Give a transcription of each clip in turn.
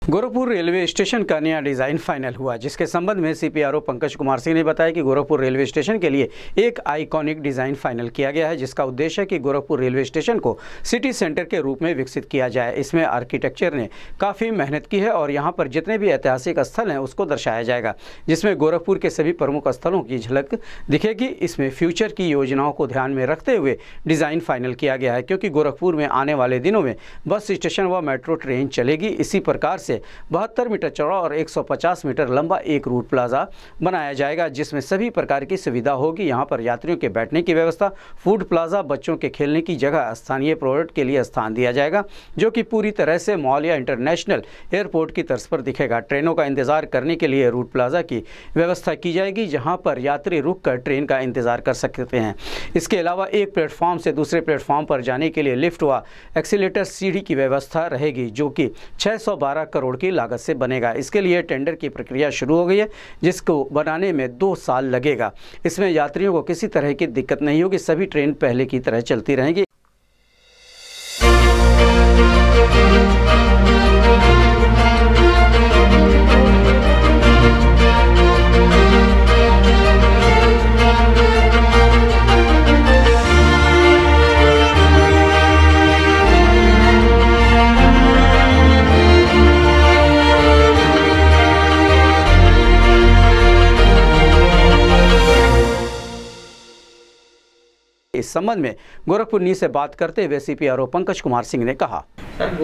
Gorakhpur railway station का नया design final हुआ, जिसके संबंध में सीपीआरओ पंकज कुमार सिंह ने बताया कि गोरखपुर रेलवे स्टेशन के लिए एक आइकॉनिक डिज़ाइन फाइनल किया गया है, जिसका उद्देश्य है कि गोरखपुर रेलवे स्टेशन को सिटी सेंटर के रूप में विकसित किया जाए। इसमें आर्किटेक्चर ने काफ़ी मेहनत की है और यहाँ पर जितने भी ऐतिहासिक स्थल हैं उसको दर्शाया जाएगा, जिसमें गोरखपुर के सभी प्रमुख स्थलों की झलक दिखेगी। इसमें फ्यूचर की योजनाओं को ध्यान में रखते हुए डिज़ाइन फाइनल किया गया है, क्योंकि गोरखपुर में आने वाले दिनों में बस स्टेशन व मेट्रो ट्रेन चलेगी। इसी प्रकार से 72 मीटर चौड़ा और 150 मीटर लंबा एक रूट प्लाजा बनाया जाएगा, जिसमें सभी प्रकार की सुविधा होगी। यहाँ पर यात्रियों के बैठने की व्यवस्था, फूड प्लाजा, बच्चों के खेलने की जगह, स्थानीय प्रोडक्ट के लिए स्थान दिया जाएगा, जो कि पूरी तरह से मॉल या इंटरनेशनल एयरपोर्ट की तर्ज पर दिखेगा। ट्रेनों का इंतजार करने के लिए रूट प्लाजा की व्यवस्था की जाएगी, जहाँ पर यात्री रुककर ट्रेन का इंतजार कर सकते हैं। इसके अलावा एक प्लेटफॉर्म से दूसरे प्लेटफॉर्म पर जाने के लिए लिफ्ट व एक्सीलेटर सीढ़ी की व्यवस्था रहेगी, जो कि 612 करोड़ की लागत से बनेगा। इसके लिए टेंडर की प्रक्रिया शुरू हो गई है, जिसको बनाने में 2 साल लगेगा। इसमें यात्रियों को किसी तरह की दिक्कत नहीं होगी, सभी ट्रेन पहले की तरह चलती रहेंगी। इस संबंध में गोरखपुर न्यूज से बात करते हुए सीपीआरओ पंकज कुमार सिंह ने कहा, सर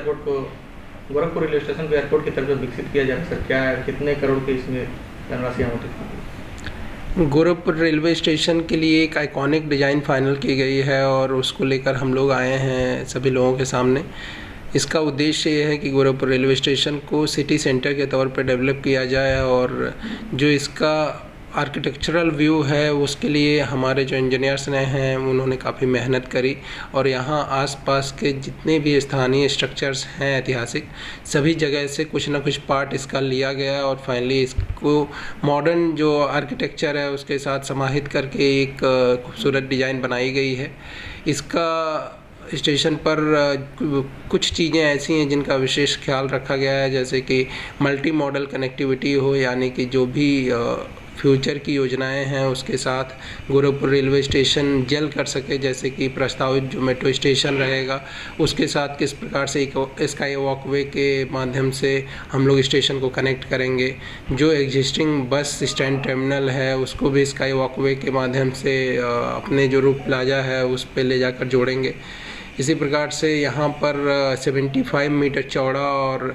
गोरखपुर रेलवे स्टेशन को एयरपोर्ट की तरफ विकसित किया जाए, सर क्या है, कितने करोड़ की इसमें धनराशि आवंटित? गोरखपुर रेलवे स्टेशन के लिए एक आइकॉनिक डिज़ाइन फाइनल की गई है और उसको लेकर हम लोग आए हैं सभी लोगों के सामने। इसका उद्देश्य ये है कि गोरखपुर रेलवे स्टेशन को सिटी सेंटर के तौर पर डेवलप किया जाए और जो इसका आर्किटेक्चरल व्यू है उसके लिए हमारे जो इंजीनियर्स ने हैं उन्होंने काफ़ी मेहनत करी और यहाँ आसपास के जितने भी स्थानीय स्ट्रक्चर्स हैं ऐतिहासिक, सभी जगह से कुछ ना कुछ पार्ट इसका लिया गया और फाइनली इसको मॉडर्न जो आर्किटेक्चर है उसके साथ समाहित करके एक खूबसूरत डिज़ाइन बनाई गई है। इसका स्टेशन पर कुछ चीज़ें ऐसी हैं जिनका विशेष ख्याल रखा गया है, जैसे कि मल्टी मॉडल कनेक्टिविटी हो, यानी कि जो भी फ्यूचर की योजनाएं हैं उसके साथ गोरखपुर रेलवे स्टेशन जल कर सके, जैसे कि प्रस्तावित जो मेट्रो स्टेशन रहेगा उसके साथ किस प्रकार से स्काई वॉकवे के माध्यम से हम लोग स्टेशन को कनेक्ट करेंगे। जो एग्जिस्टिंग बस स्टैंड टर्मिनल है उसको भी स्काई वॉकवे के माध्यम से अपने जो रूट प्लाजा है उस पर ले जाकर जोड़ेंगे। इसी प्रकार से यहाँ पर 75 मीटर चौड़ा और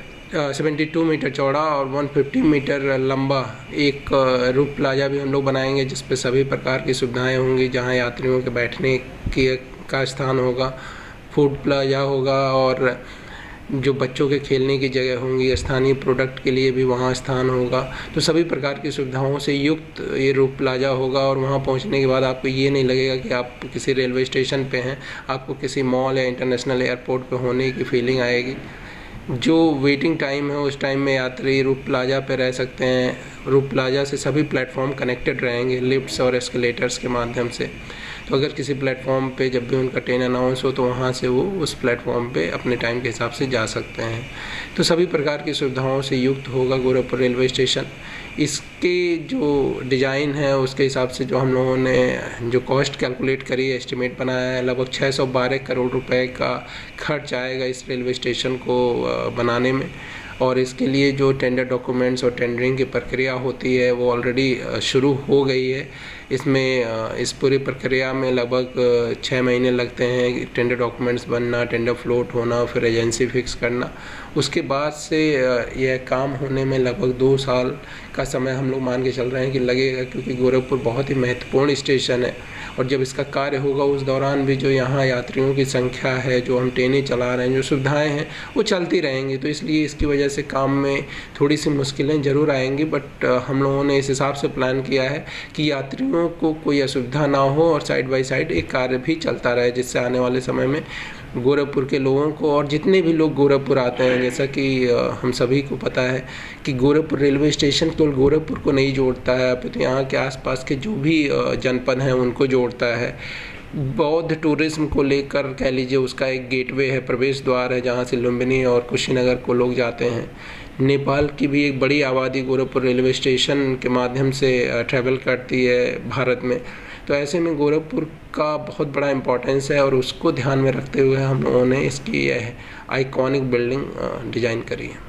72 मीटर चौड़ा और 150 मीटर लंबा एक रूट प्लाजा भी हम लोग बनाएंगे, जिस पे सभी प्रकार की सुविधाएं होंगी, जहां यात्रियों के बैठने का स्थान होगा, फूड प्लाजा होगा और जो बच्चों के खेलने की जगह होंगी, स्थानीय प्रोडक्ट के लिए भी वहां स्थान होगा। तो सभी प्रकार की सुविधाओं से युक्त ये रूट प्लाजा होगा और वहां पहुंचने के बाद आपको ये नहीं लगेगा कि आप किसी रेलवे स्टेशन पे हैं, आपको किसी मॉल या इंटरनेशनल एयरपोर्ट पे होने की फीलिंग आएगी। जो वेटिंग टाइम है उस टाइम में यात्री रूट प्लाजा पे रह सकते हैं। रूट प्लाजा से सभी प्लेटफॉर्म कनेक्टेड रहेंगे लिफ्ट्स और एस्केलेटर्स के माध्यम से। तो अगर किसी प्लेटफॉर्म पे जब भी उनका ट्रेन अनाउंस हो तो वहाँ से वो उस प्लेटफॉर्म पे अपने टाइम के हिसाब से जा सकते हैं। तो सभी प्रकार की सुविधाओं से युक्त होगा गोरखपुर रेलवे स्टेशन। इसके जो डिज़ाइन है उसके हिसाब से जो हम लोगों ने जो कॉस्ट कैलकुलेट करी है, एस्टिमेट बनाया है, लगभग 612 करोड़ रुपए का खर्च आएगा इस रेलवे स्टेशन को बनाने में। और इसके लिए जो टेंडर डॉक्यूमेंट्स और टेंडरिंग की प्रक्रिया होती है वो ऑलरेडी शुरू हो गई है। इसमें इस पूरी प्रक्रिया में लगभग 6 महीने लगते हैं, टेंडर डॉक्यूमेंट्स बनना, टेंडर फ्लोट होना, फिर एजेंसी फिक्स करना। उसके बाद से यह काम होने में लगभग 2 साल का समय हम लोग मान के चल रहे हैं कि लगेगा, क्योंकि गोरखपुर बहुत ही महत्वपूर्ण स्टेशन है और जब इसका कार्य होगा उस दौरान भी जो यहाँ यात्रियों की संख्या है, जो हम ट्रेनें चला रहे हैं, जो सुविधाएं हैं वो चलती रहेंगी। तो इसलिए इसकी वजह से काम में थोड़ी सी मुश्किलें ज़रूर आएंगी, बट हम लोगों ने इस हिसाब से प्लान किया है कि यात्रियों को कोई असुविधा ना हो और साइड बाय साइड एक कार्य भी चलता रहे, जिससे आने वाले समय में गोरखपुर के लोगों को और जितने भी लोग गोरखपुर आते हैं, जैसा कि हम सभी को पता है कि गोरखपुर रेलवे स्टेशन केवल गोरखपुर को नहीं जोड़ता है, तो यहाँ के आसपास के जो भी जनपद हैं उनको जोड़ता है। बौद्ध टूरिज्म को लेकर कह लीजिए उसका एक गेटवे है, प्रवेश द्वार है जहाँ से लुम्बिनी और कुशीनगर को लोग जाते हैं। नेपाल की भी एक बड़ी आबादी गोरखपुर रेलवे स्टेशन के माध्यम से ट्रैवल करती है भारत में। तो ऐसे में गोरखपुर का बहुत बड़ा इम्पोर्टेंस है और उसको ध्यान में रखते हुए हम लोगों ने इसकी आइकॉनिक बिल्डिंग डिज़ाइन करी है।